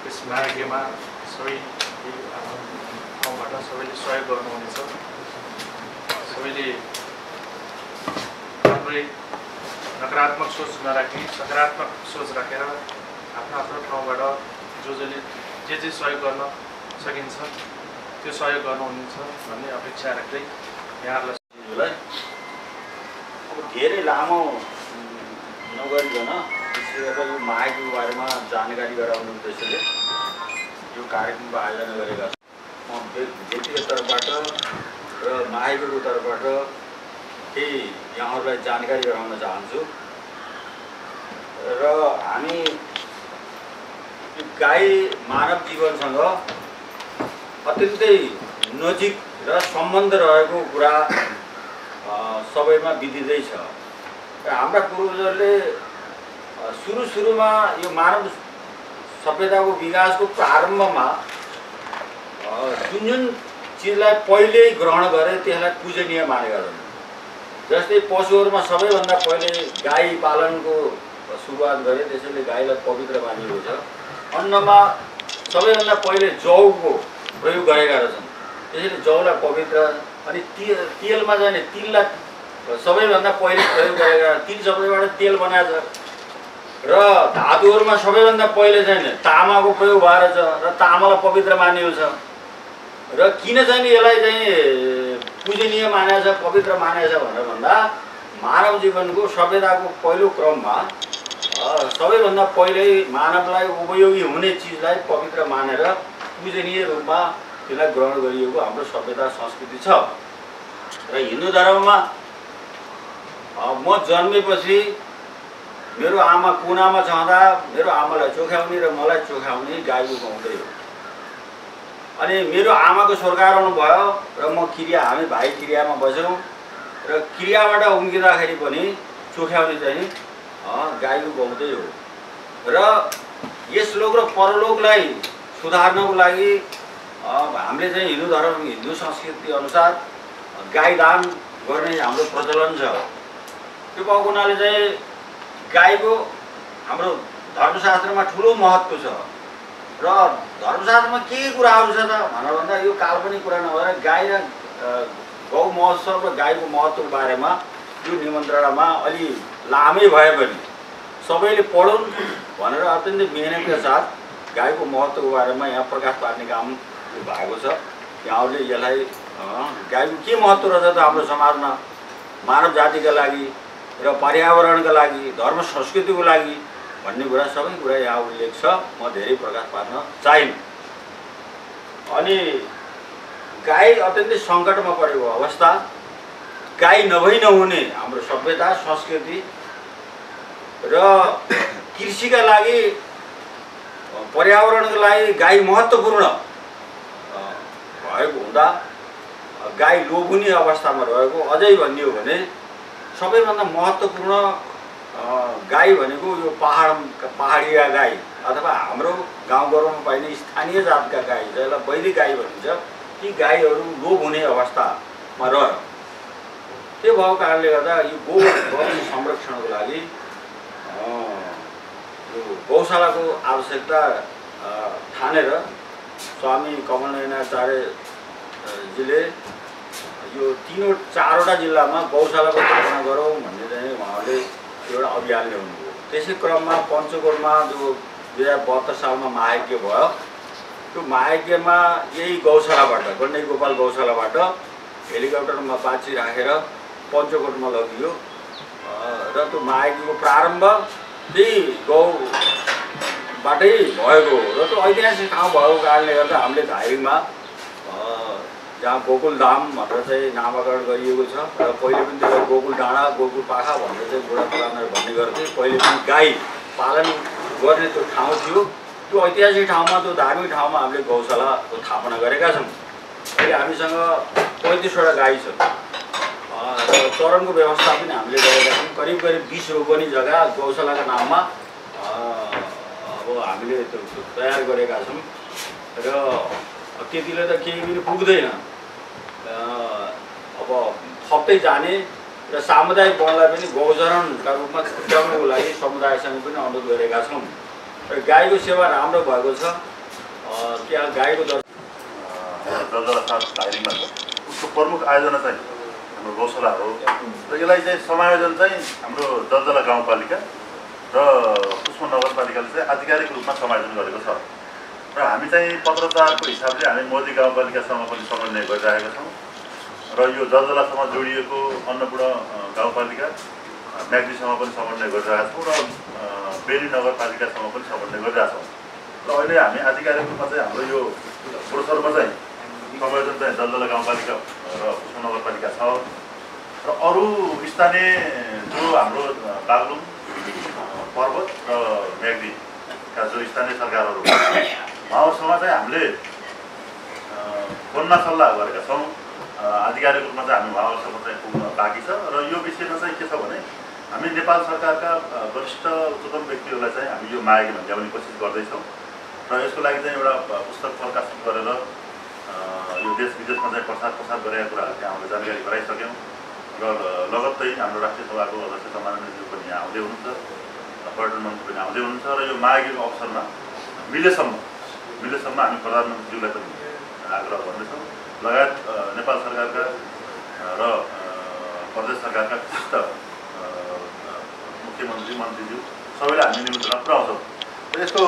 यस मार्गमा सबै ठाउँबाट सबैले सहयोग गर्नुहुनेछ। सबैले राम्रै नकारात्मक सोच नराखी सकारात्मक सोच राखेर आफ्नो ठाउँबाट जसले जे सहयोग गर्न सकिन्छ त्यो सहयोग गर्नुहुनेछ भन्ने अपेक्षा राख्दै यहाँहरूलाई अब धेरै लामो नगरिकन विशेष गरेर यो माघको बारेमा जानकारी गराउने उद्देश्यले यो कार्यक्रमको आयोजना गरेका छौँ। म व्यक्तिगत तर्फबाट र माघको तर्फबाट केही यहाँहरूलाई जानकारी गराउन चाहन्छु। र हामी गाई मानव जीवनसँग अत्यन्तै नजिक र सम्बन्ध रहेको कुरा सबैमा विदितै छ। र हाम्रा पूर्वजहरूले सुरुमा यो मानव सभ्यताको विकासको प्रारम्भमा जुन चिजलाई पहिले ग्रहण गरे त्यसलाई पूजनीय मानेका छन्। जस्तै पशुहरूमा सबैभन्दा पहिले गाई पालनको सुरुवात गरे, त्यसैले गाईलाई पवित्र मानिएको छ। अन्नमा सबैभन्दा पहिले जौको प्रयोग गरेका रहेछन्, त्यसैले जौलाई पवित्र। अनि तेलमा जाने तिललाई सबैभन्दा पहिले प्रयोग गरेका, तिल सबैबाट तेल बनाएको छ। र धातुहरूमा सबैभन्दा पहिले चाहिँ तामाको प्रयोग भएर छ र तामालाई पवित्र मानिएको छ। र किन चाहिँ यसलाई चाहिँ पूजनीय मानेको छ, पवित्र मानेको छ भनेर भन्दा मानव जीवनको सभ्यताको पहिलो क्रममा सबैभन्दा पहिले मानवलाई उपयोगी हुने चिजलाई पवित्र मानेर पूजनीय रूपमा त्यसलाई ग्रहण गरिएको हाम्रो सभ्यता संस्कृति छ। र हिन्दू धर्ममा म जन्मेपछि मेरो आमा कुनामा छँदा मेरो आमालाई चोख्याउने र मलाई चोख्याउने गाईको गाउँदै हो। अनि मेरो आमाको स्वर्गारोहण भयो र म हामी भाइ क्रियामा बस्यौँ र क्रियाबाट उम्किँदाखेरि पनि चोख्याउने चाहिँ गाईको गाउँदै हो। र यस लोक र परलोकलाई सुधार्नको लागि हामीले चाहिँ हिन्दू धर्म हिन्दू संस्कृति अनुसार गाई दान गर्ने हाम्रो प्रचलन छ। त्यो भएको हुनाले चाहिँ गाईको हाम्रो धर्मशास्त्रमा ठुलो महत्त्व छ। र धर्मशास्त्रमा के कुराहरू छ त भनेर भन्दा यो काल्पनिक कुरा नभएर गाई र गौ महोत्सव र गाईको महत्त्वको बारेमा यो निमन्त्रणामा अलि लामै भए पनि सबैले पढुन् भनेर अत्यन्तै मेहनतका साथ गाईको महत्त्वको बारेमा यहाँ प्रकाश पार्ने काम भएको छ। यहाँहरूले यसलाई गाईको के महत्त्व रहेछ त हाम्रो समाजमा मानव जातिका लागि र पर्यावरणका लागि, धर्म संस्कृतिको लागि भन्ने कुरा सबै कुरा यहाँ उल्लेख छ। म धेरै प्रकाश पार्न चाहिन्न। अनि गाई अत्यन्तै सङ्कटमा परेको अवस्था, गाई नभई नहुने हाम्रो सभ्यता संस्कृति र कृषिका लागि पर्यावरणको लागि गाई महत्त्वपूर्ण भएको हुँदा गाई लोभुने अवस्थामा रहेको। अझै भन्ने हो भने सबैभन्दा महत्त्वपूर्ण गाई भनेको यो पहाडिया गाई अथवा हाम्रो गाउँघरमा पाइने स्थानीय जातका गाई जसलाई वैदिक गाई भनिन्छ, ती गाईहरू लोभ हुने अवस्थामा रह्यो। त्यो भएको कारणले गर्दा यो गौ संरक्षणको लागि यो गौशालाको आवश्यकता ठानेर स्वामी कमलनयनाचार्यजीले यो चारवटा जिल्लामा गौशालाको स्थापना गरौँ भन्ने चाहिँ उहाँले एउटा अभियान ल्याउनुभयो। त्यसै क्रममा पञ्चकोटमा जो 2072 सालमा महायज्ञ भयो, त्यो महायज्ञमा यही गौशालाबाट गण्डै गोपाल गौशालाबाट हेलिकप्टरमा बाछी राखेर पञ्चकोटमा लगियो। र त्यो महायज्ञको प्रारम्भ त्यही गौबाटै भएको र त्यो ऐतिहासिक ठाउँ भएको कारणले गर्दा हामीले धाइरिङमा जहाँ गोकुल धाम भनेर चाहिँ नामाकरण गरिएको छ। र पहिले पनि त्यसलाई गोकुल डाँडा गोकुल पाखा भनेर चाहिँ बुढा पुराणहरू भन्ने गर्थे। पहिले पनि गाई पालन गर्ने त्यो ठाउँ थियो। त्यो ऐतिहासिक ठाउँमा, त्यो धार्मिक ठाउँमा हामीले गौशालाको स्थापना गरेका छौँ। अहिले हामीसँग 35वटा गाई छ। चरणको व्यवस्था पनि हामीले गरेका छौँ। करिब 20 रोपनी जग्गा गौशालाका नाममा अब हामीले त्यो तयार गरेका छौँ। र त्यतिले त केही पनि पुग्दैन। अब थप्दै जाने र सामुदायिक वनलाई पनि गौचरणका रूपमा छुट्याउनको लागि समुदायसँग पनि अनुरोध गरेका छौँ। र गाईको सेवा राम्रो भएको छ। त्यहाँ गाईको दलदला दाइरिङमा उसको प्रमुख आयोजना चाहिँ हाम्रो गौशाला हो र यसलाई चाहिँ समायोजन चाहिँ हाम्रो दलदला गाउँपालिका र कुस्मा नगरपालिकाले चाहिँ आधिकारिक रूपमा समायोजन गरेको छ र हामी चाहिँ पत्रचारको हिसाबले हामी मोदी गाउँपालिकासँग पनि समन्वय गरिरहेका छौँ र यो दलदलासँग जोडिएको अन्नपूर्ण गाउँपालिका म्याग्दीसँग पनि समन्वय गरिरहेका छौँ र बेली नगरपालिकासँग पनि समन्वय गरिरहेका छौँ र अहिले हामी आधिकारिक रूपमा चाहिँ हाम्रो यो ब्रोसरमा चाहिँ संयोजन चाहिँ दलदला गाउँपालिका र कुस्मा नगरपालिका छ र अरू स्थानीय जो हाम्रो बागलुङ पर्वत र म्याग्दीका जो स्थानीय सरकारहरू उहाँहरूसँग चाहिँ हामीले फोनमा सल्लाह गरेका छौँ आधिकारिक रूपमा चाहिँ हामी उहाँहरूसँग चाहिँ पुग्न बाँकी छ र यो विषयमा चाहिँ के छ भने हामी नेपाल सरकारका वरिष्ठ उच्चतम व्यक्तिहरूलाई चाहिँ हामी यो मागमा ल्याउने कोसिस गर्दैछौँ र यसको लागि चाहिँ एउटा पुस्तक प्रकाशित गरेर यो देश विदेशमा चाहिँ प्रसार गरेका कुराहरू चाहिँ हामीले जानकारी गराइसक्यौँ र लगत्तै हाम्रो राष्ट्रिय सभाको अध्यक्ष सम्माननीयज्यू पनि यहाँ आउँदै हुनुहुन्छ पर्यटन मन्त्री पनि आउँदै हुनुहुन्छ र यो मागीको अवसरमा मिलेसम्म हामी प्रधानमन्त्रीज्यूलाई पनि आग्रह गर्नेछौँ लगायत नेपाल सरकारका र प्रदेश सरकारका विशिष्ट मुख्यमन्त्री मन्त्रीज्यू सबैलाई हामी निमन्त्रणा पुर्याउँछौँ र यसको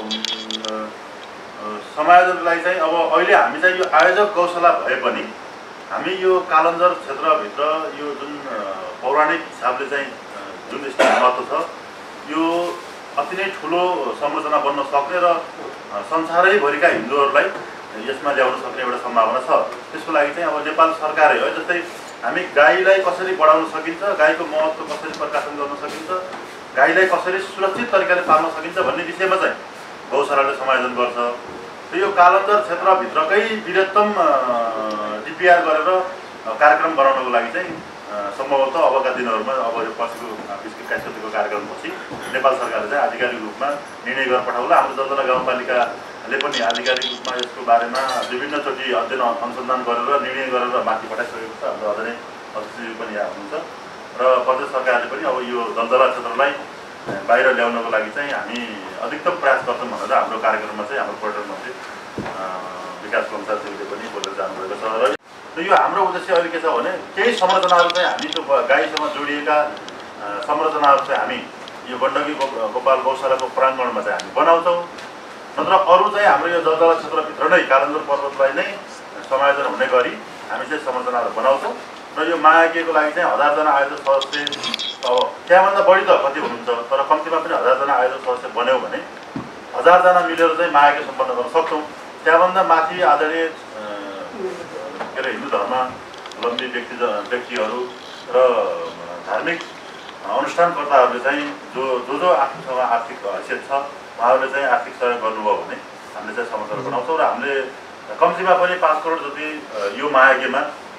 समायोजनको लागि चाहिँ अब अहिले हामी चाहिँ यो आयोजक गौशाला भए पनि हामी यो कालन्जर क्षेत्रभित्र यो जुन पौराणिक हिसाबले चाहिँ जुन स्थान महत्त्व छ यो अति नै ठुलो संरचना बन्न सक्ने र संसारैभरिका हिन्दूहरूलाई यसमा ल्याउन सक्ने एउटा सम्भावना छ त्यसको लागि चाहिँ अब नेपाल सरकारै है जस्तै हामी गाईलाई कसरी बढाउन सकिन्छ गाईको महत्त्व कसरी प्रकाशन गर्न सकिन्छ गाईलाई कसरी सुरक्षित तरिकाले पाल्न सकिन्छ भन्ने विषयमा चाहिँ गौशालाले समायोजन गर्छ र यो कालन्जर क्षेत्रभित्रकै वृहत्तम डिपिआर गरेर कार्यक्रम बनाउनको लागि चाहिँ सम्भवतः अबका दिनहरूमा अब यो पछिको 20-21 कार्यक्रमपछि नेपाल सरकारले चाहिँ आधिकारिक रूपमा निर्णय गरेर पठाउला हाम्रो दलदला गाउँपालिकाले पनि आधिकारिक रूपमा यसको बारेमा विभिन्नचोटि अध्ययन अनुसन्धान गरेर निर्णय गरेर माथि पठाइसकेको छ हाम्रो आदरणीय अध्यक्षज्यू पनि यहाँ हुनुहुन्छ र प्रदेश सरकारले पनि अब यो दलदला क्षेत्रलाई बाहिर ल्याउनको लागि चाहिँ हामी अधिकतम प्रयास गर्छौँ भनेर हाम्रो कार्यक्रममा चाहिँ हाम्रो पर्यटन मन्त्री विकास कमसारज्यूले पनि बोलेर जानुभएको छ र यो हाम्रो उद्देश्य अहिले के छ भने केही संरचनाहरू चाहिँ हामी त्यो गाईसँग जोडिएका संरचनाहरू चाहिँ हामी यो गण्डकी गोपाल गौशालाको प्राङ्गणमा चाहिँ हामी बनाउँछौँ नत्र अरू चाहिँ हाम्रो यो दलदला क्षेत्रभित्र नै कालन्जर पर्वतलाई नै समायोजन हुने गरी हामी चाहिँ संरचनाहरू बनाउँछौँ र यो महायज्ञको लागि चाहिँ 1000 जना आयोजक सदस्य अब त्यहाँभन्दा बढी त कति हुनुहुन्छ तर कम्तीमा पनि 1000 जना आयोजक सदस्य बन्यौँ भने 1000 जना मिलेर चाहिँ महायज्ञ सम्पन्न गर्न सक्छौँ त्यहाँभन्दा माथि आदरणीय के अरे हिन्दू धर्मावलम्बी व्यक्तिहरू र धार्मिक अनुष्ठानकर्ताहरूले चाहिँ जो आफूसँग आर्थिक हैसियत छ उहाँहरूले चाहिँ आर्थिक सहयोग गर्नुभयो भने हामीले चाहिँ समर्थन बनाउँछौँ र हामीले कम्तीमा पनि 5 करोड जति यो महायज्ञमा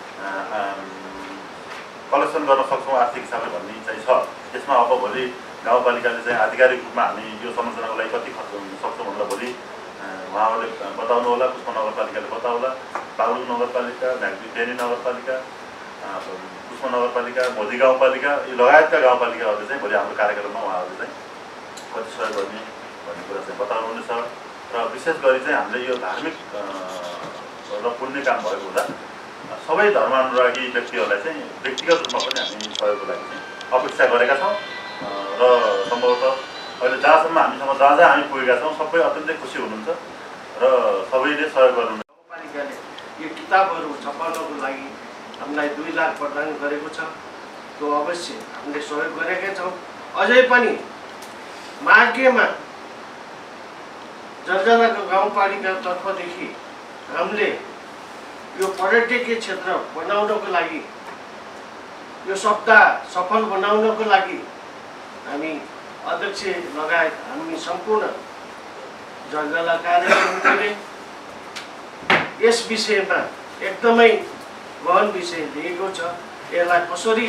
कलेक्सन गर्न सक्छौँ आर्थिक हिसाबले भन्ने चाहिँ छ त्यसमा अब भोलि गाउँपालिकाले चाहिँ आधिकारिक रूपमा हामी यो संरचनाको लागि कति खर्च गर्न सक्छौँ भनेर भोलि उहाँहरूले बताउनु होला कुस्मा नगरपालिकाले बताउला बागलुङ नगरपालिका बेनी नगरपालिका कुस्मा नगरपालिका मोदी गाउँपालिका यो लगायतका गाउँपालिकाहरूले चाहिँ भोलि हाम्रो कार्यक्रममा उहाँहरूले चाहिँ कति सहयोग गर्ने भन्ने कुरा चाहिँ बताउनुहुनेछ र विशेष गरी चाहिँ हामीले यो धार्मिक र पुण्य काम भएको हुँदा सबै धर्मानुरागी व्यक्तिहरूलाई चाहिँ व्यक्तिगत रूपमा पनि हामी सहयोगको लागि चाहिँ अपेक्षा गरेका छौँ र सम्भवतः अहिले जहाँसम्म हामीसँग जहाँ हामी पुगेका छौँ सबै अत्यन्तै खुसी हुनुहुन्छ र सबैले सहयोग गर्नुहुन्छ। गाउँपालिकाले यो किताबहरू छपाउनको लागि हामीलाई 2 लाख प्रदान गरेको छ त्यो अवश्य हामीले सहयोग गरेका छौँ। अझै पनि मार्गेमा जलजलाको गाउँपालिका तर्फदेखि हामीले यो पर्यटकीय क्षेत्र बनाउनको लागि यो सप्ताह सफल बनाउनको लागि हामी अध्यक्ष लगायत हामी सम्पूर्ण जलजला कार्यक्रमले यस विषयमा एकदमै गहन विषय लिएको छ। यसलाई कसरी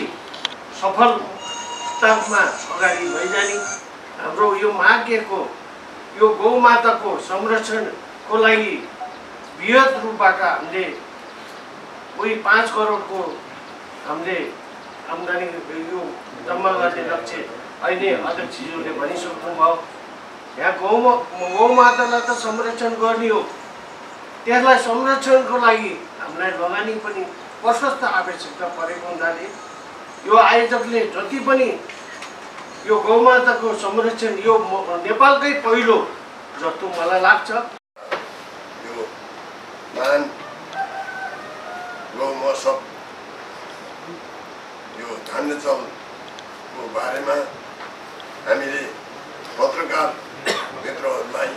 सफलतामा अगाडि लैजाने हाम्रो यो माग्यको यो गौमाताको संरक्षणको लागि बृहत रूपबाट हामीले कोही 5 करोडको हामीले आम्दानी यो जम्मा गर्ने लक्ष्य अहिले अध्यक्षज्यूले भनिसक्नुभयो। यहाँ गौमातालाई त संरक्षण गर्ने हो त्यसलाई संरक्षणको लागि हामीलाई लगानी पनि प्रशस्त आवश्यकता परेको हुनाले यो आयोजकले जति पनि यो गौमाताको संरक्षण यो नेपालकै पहिलो जस्तो मलाई लाग्छ। यो महान गौ महोत्सव यो धान्यचलको बारेमा हामीले पत्रकार मित्रहरूलाई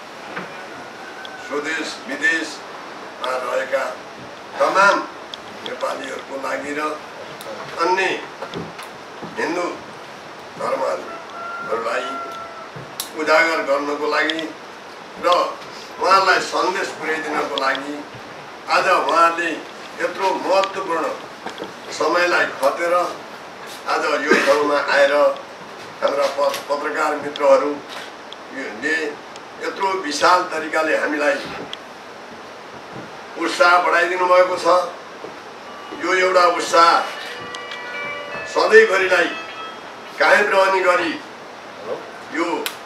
स्वदेश विदेशमा रहेका तमाम नेपालीहरूको लागि र अन्य हिन्दू धर्महरूलाई उजागर गर्नको लागि र उहाँलाई सन्देश पुर्याइदिनको लागि आज उहाँले यत्रो महत्त्वपूर्ण समयलाई खटेर आज यो ठाउँमा आएर हाम्रा पत्रकार मित्रहरूले यत्रो विशाल तरिकाले हामीलाई उत्साह बढाइदिनु भएको छ। यो एउटा उत्साह सधैँभरिलाई कायम रहने गरी यो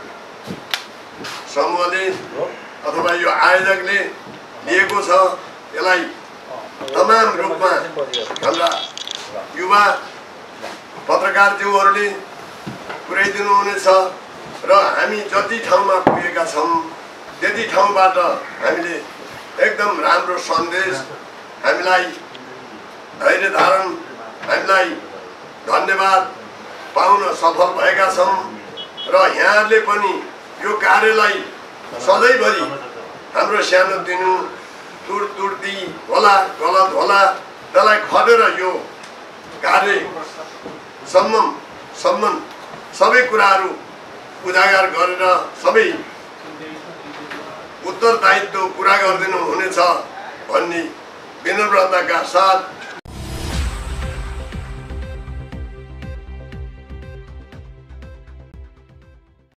समूहले अथवा यो आयोजकले लिएको छ। यसलाई तमाम रूपमा हाम्रा युवा पत्रकारज्यूहरूले पुर्याइदिनु हुनेछ र हामी जति ठाउँमा पुगेका छौँ त्यति ठाउँबाट हामीले एकदम राम्रो सन्देश हामीलाई धैर्य धारण हामीलाई धन्यवाद पाउन सफल भएका छौँ र यहाँहरूले पनि यो कार्यलाई सधैँभरि हाम्रो सानोतिनो त्रुटि होला गलत होला त्यसलाई खटेर यो कार्यसम्म सबै कुराहरू उजागर गरेर सबै उत्तरदायित्व पुरा गरिदिनु हुनेछ भन्ने विनम्रताका साथ